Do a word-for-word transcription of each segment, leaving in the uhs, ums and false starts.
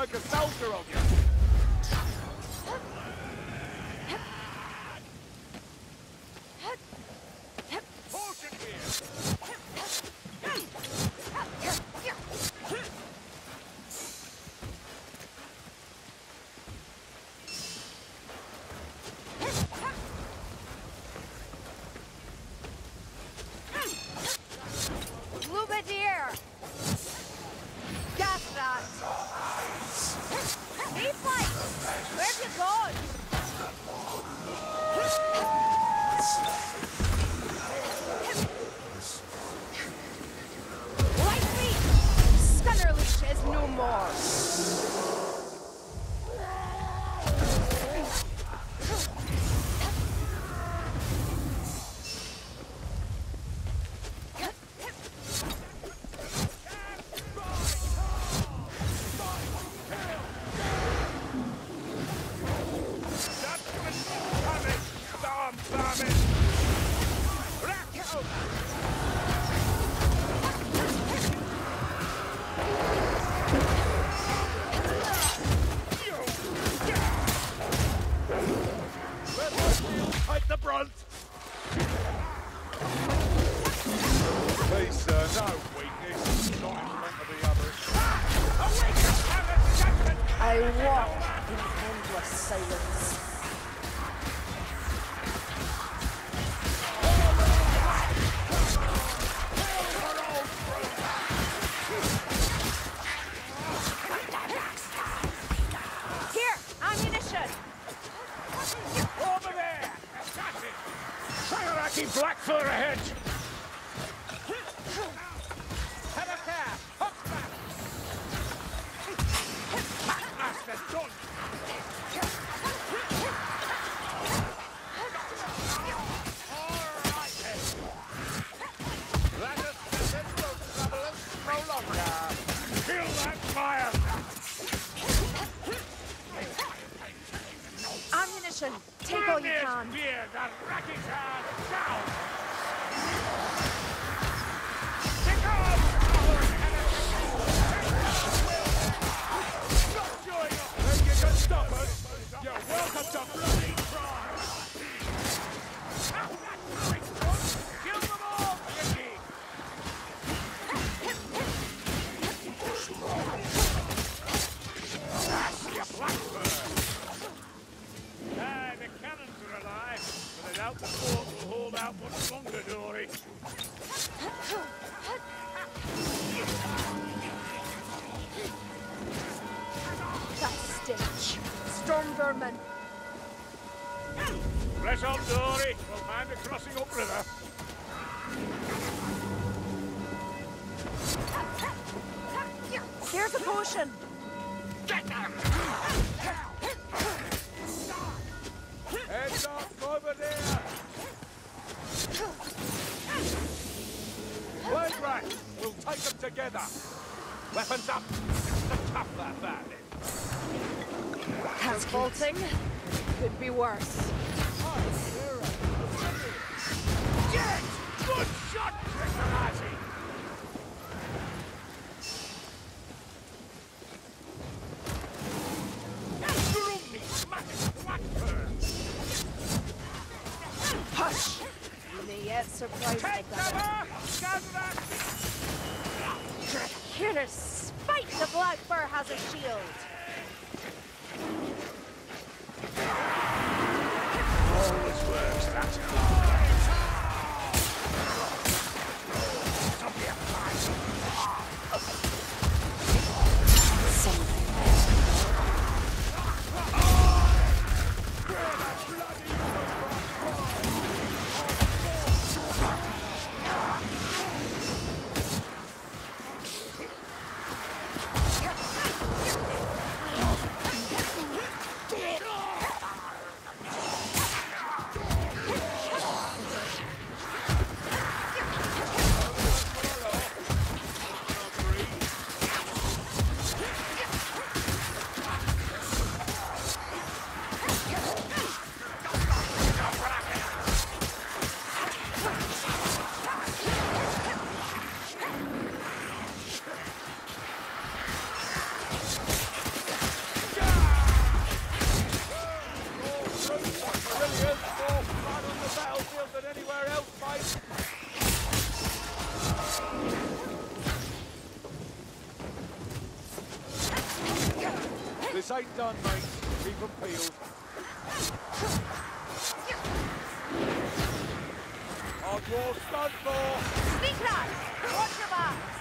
make a soldier of you. Caution here. Lumadier! Got that! Hey, fight! Where've you gone? Right feet! Stunner leash is no more! Take the brunt! Please, sir, no weakness. Not in front of the others. I walk in endless silence. Here, ammunition! Over there! Assassin! Sagaraki Blackfur ahead! Have a care! Hop back! Master done! Alright then! Let us set no trouble us no longer! Kill that fire! Ammunition! Take all you can! Beer, the rackets are down! Take off! Not join up! Think you can stop us? You're welcome to bloody try! Kill them all, Yicky! That's your Blackbird! Ah, the cannons are alive, but I doubt the fort will hold out much longer, Dory. That stench! Storm vermin! Press on, Dory. We'll find a crossing upriver. Here's a potion! Get them! Heads up over there! Blade rack! We'll take them together! Weapons up! It's the tougher about it! That's vaulting. Could be worse. Yes! Good shot, Tricarati! Hush! You may yet surprise my brother. Here, spite the Blackbird has a shield. Always works, that. ain't done, mate. Keep them peeled. On your stunt floor. Sneak that! Watch your backs!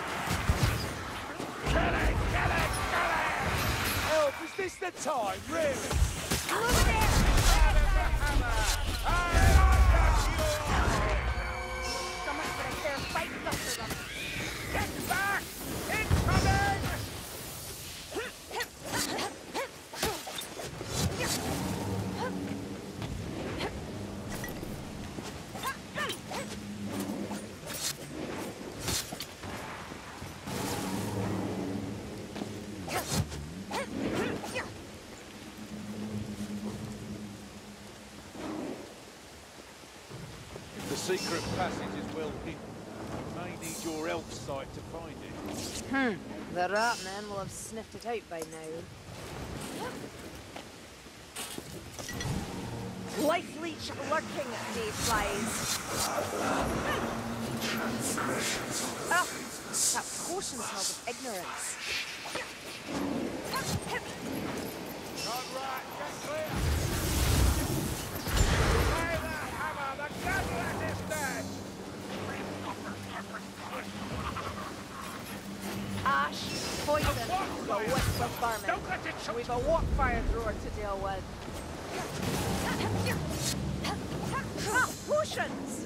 Get it! Get it! Get it! Help, is this the time, really? Look there! So much for a fair fight, Doctor Ruff. Get back! Incoming! The secret passage is well hidden. You may need your elf sight to find it. Hmm. The rat men will have sniffed it out by now. Life leech lurking, mayflies. Oh, that potion smells of ignorance. Not right, get clear! Lay the hammer, the gunlet is dead! Ash, poison, the wisp of vermin. Don't let it shoot! We've a warp fire thrower to deal with. Ah, potions!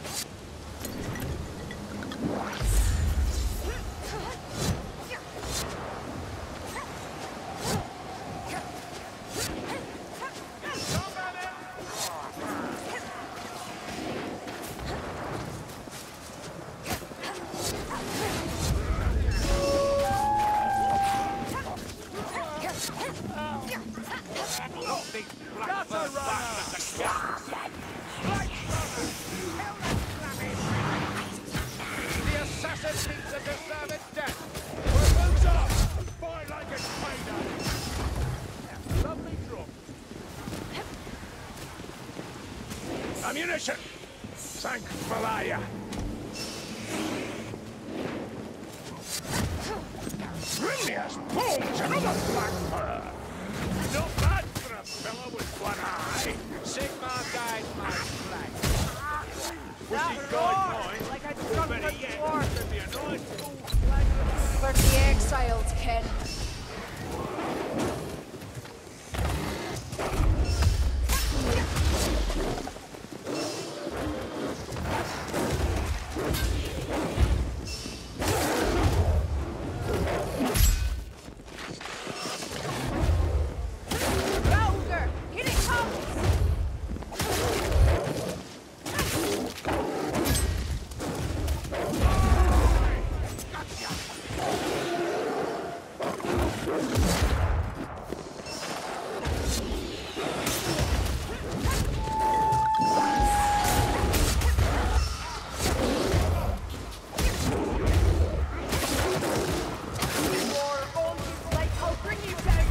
Ammunition! Thank Malaya! Brilliant! Bones! Another black fur! Not bad for a fellow with one eye! Sigmar guide my flag! Was he guide mine? Like I'd Or drunk better a yet, dwarf. there'd be a nice full flag of... For the exiled, Ken. Gauger, here it comes! War always like I'll bring you down.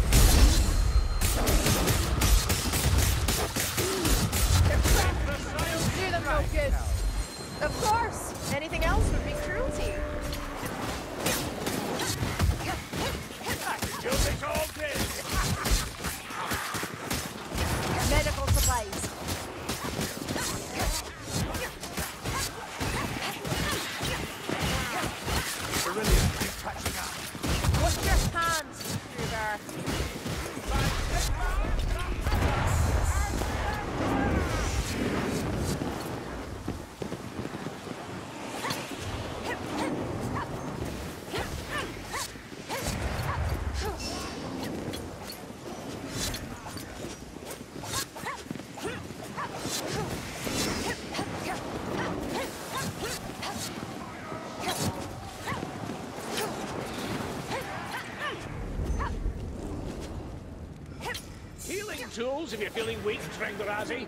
Do them no good. Of course. Anything else would be cruelty. You'll be all dead! Medical supplies. Brilliant! Keep patching up! Wash your hands, Kruger. Healing tools if you're feeling weak, Trengarazi.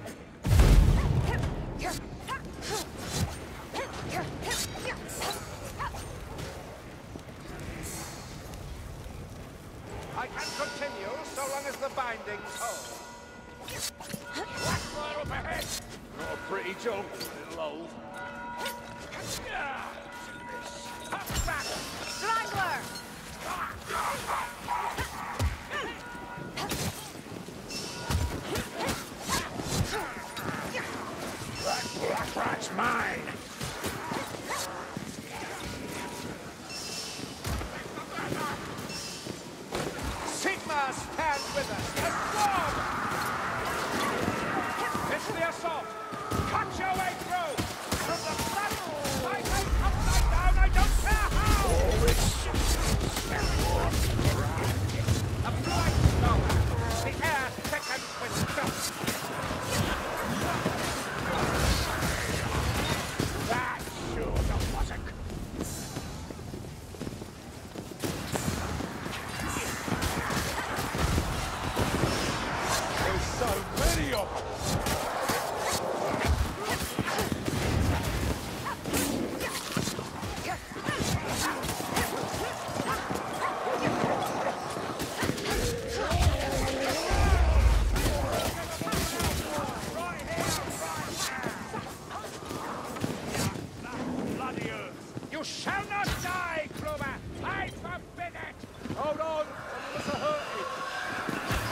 I can continue so long as the binding's hold. Blackfire up ahead! Not a pretty job, little old. Hop back! Strangler! mine. Sigmar stand with us. A swarm! It's the assault. Cut your way through. From the front. My way upside down. I don't care how. Oh, it's A bright star. The air thickens with dust. that sure the wasn't. There's so many of them. Bloody earth. You shall not die, Clover! I forbid it! Hold on! I'm gonna hurt you.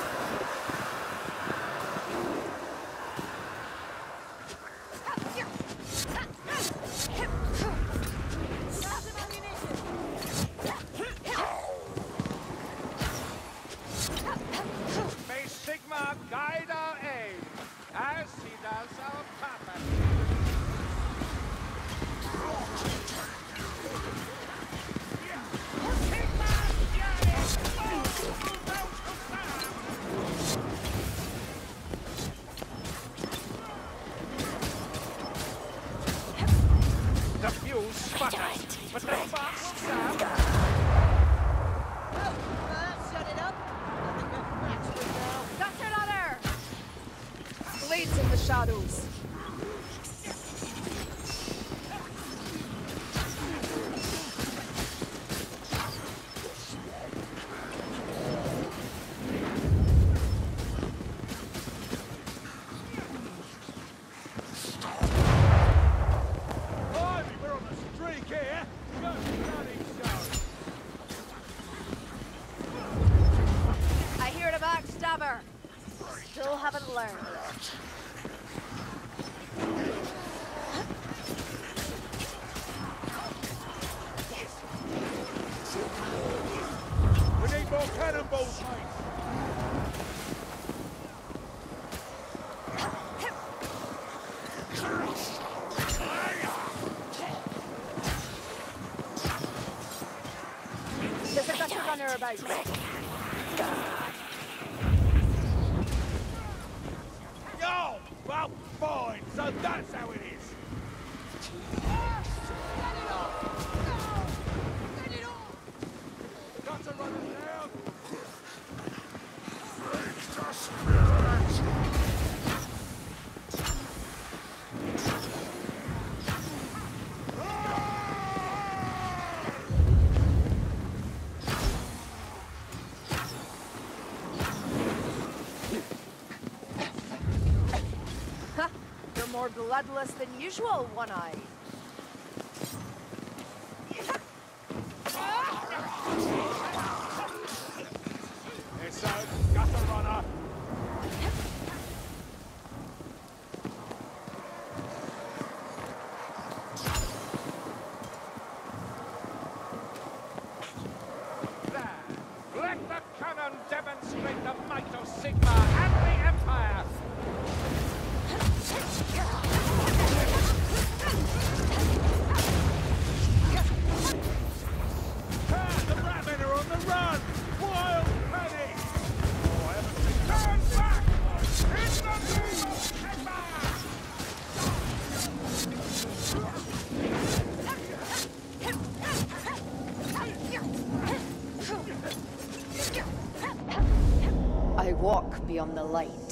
May Sigmar guide our aim, as he does our purpose. The fuse sputters, but the spark will stand. Blades in the shadows. Blimey, we're on a streak here. Go bloody show. I hear the backstabber. Still haven't learned. We need more cannonballs, mate. There's a gutter runner about. Yo! Well, fine. So that's how it is. Gutter runners down. Ha! You're more bloodless than usual, One-Eye. It's a gutter runner. There. Let the cannon demonstrate the might of Sigmar and the Empire. Ah, the rabbit are on the run! Wild penny! Oh, I haven't seen... Turn back! In the name of Sigmar! I walk beyond the light.